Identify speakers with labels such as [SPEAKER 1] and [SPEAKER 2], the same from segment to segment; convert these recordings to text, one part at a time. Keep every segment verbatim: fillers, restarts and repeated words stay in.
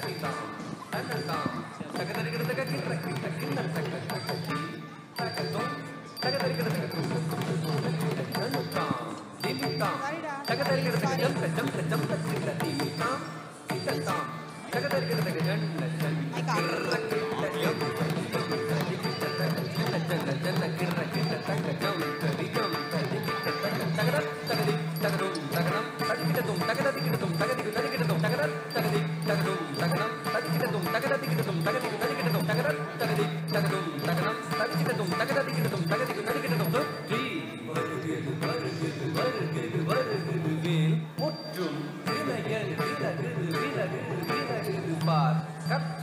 [SPEAKER 1] கிட்டாம் தன்னதாம் தகதரிக்கிறதுக்கு கிட்ட கிட்ட கிண்ண தக்க தக்கி தகதோம் தகதரிக்கிறதுக்கு தன்னதாம் திமித்தாம் தகதரிக்கிறதுக்கு ஜம்த ஜம்த ஜம்த கிட்ட திமித்தாம் கிட்டதாம் தகதரிக்கிறதுக்கு ஜன்ன ஜன்ன கிட்ட ஜம் ஜன்ன ஜன்ன ஜன்ன கிட்ட கிட்ட தக்க ஜம் தரிகம் தரிகிட்ட தக்க தகர தகதி தகரும் தகனம் ததிகிட்டதும் தகததிகிட்டதும் தகதிகு ததிகிட்டதும் தகர தகதி தகரும் தகனம் ததிகிட்டதும் தகததிகிட்டதும் தகதிகு ததிகிட்டதும் தகர தகதி தகரும் தகனம் ததிகிட்டதும் தகததிகிட்டதும் தகதிகு ததிகிட்டதும் தி வருகிறது வருகிறது வருகிறது வருகிறது வேல் முற்றும் வினயன் விலகு விலகு விலகு பார் கற்ற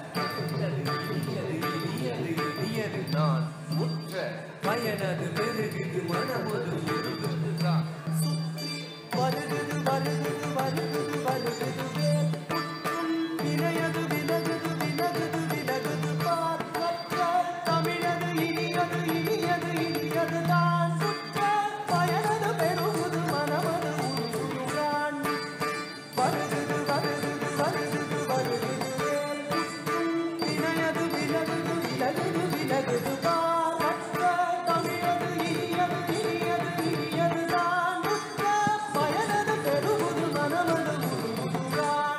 [SPEAKER 1] இனியது நான் முற்ற பயனது பெருகுது மனமது முருகுது தான் சுற்றி வருகுது வருகுது வருகுது வருகுது வேல் முற்றும் வினயது விலகுது விலகுது விலகுது பார் கற்ற தமிழது இனியது இனியது இனியது தான் சுற்ற பயனது பெருகுது மனமது முருகுது தான் வருகுது வருகுது வருகுது வருகுது வேல் முற்றும் வினயது விலகுது விலகுது விலகுது பார் கற்ற தமிழது இனியது இனியது இனியது தான் முற்ற பயனது பெருகுது மனமது முருகுது தான்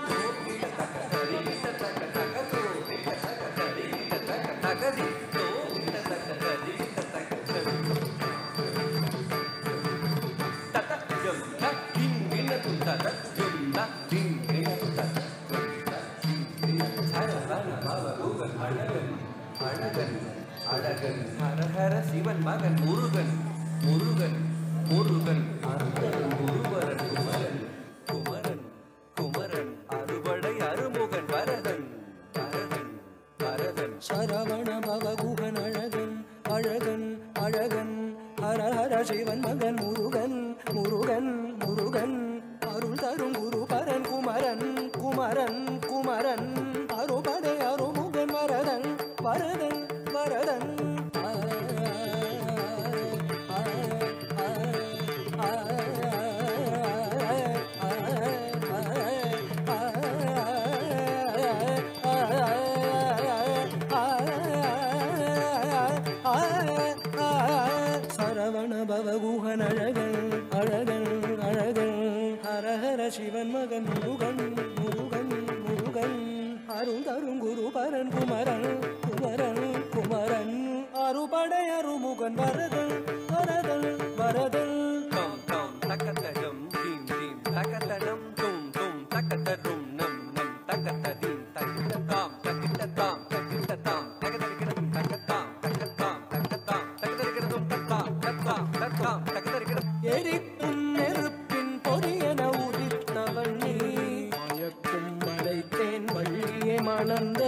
[SPEAKER 1] தகதி அழகன் அழகன் ஹரஹர சிவன் மகன் முருகன் முருகன் முருகன் அருகன் குருவரன் குமரன் குமரன் குமரன் அறுபடை அருமுகன் வரதன் வரதன் வரதன்
[SPEAKER 2] சரவண பவகுகன் அழகன் அழகன் அழகன் ஹரஹர சிவன் மகன் முருகன் முருகன் முருகன் அருள் தரும் குரு பரன் குமரன் குமரன் குமரன் அறுபடை அருமுகன் வரதன் வரதன் வரதன் சரவண பவகுகன் அழகன் அழகன் அழகன் ஹரஹர சிவன் மகன் முருகன் முருகன் முருகன் அருள் தரும் குரு பரன் குமரன் குமரன் குமரன் அறுபடை அருமுகன் வரதன் வரதன் வரதன்
[SPEAKER 1] தாம் தாம் தக்கத்தடம் தீம் தீம் தக்கத்தடம் தும் தும் தக்கத்தரும் நம் நம் தக்கத்ததீம் தக்கிட்டதாம் தக்கிட்டதாம் தக்கிட்டதாம் தகதரிக்கிறதும் தக்கத்தாம் தக்கத்தாம் தக்கத்தாம் தகதரிக்கிறதும் தத்தாம் தத்தாம் தத்தாம் தகதரிக்கிறதும்
[SPEAKER 2] எரிக்கும் நெருப்பின் பொரியன உதித்தவள் நீ மயக்கும் மலைத்தேன் வள்ளியை மணந்த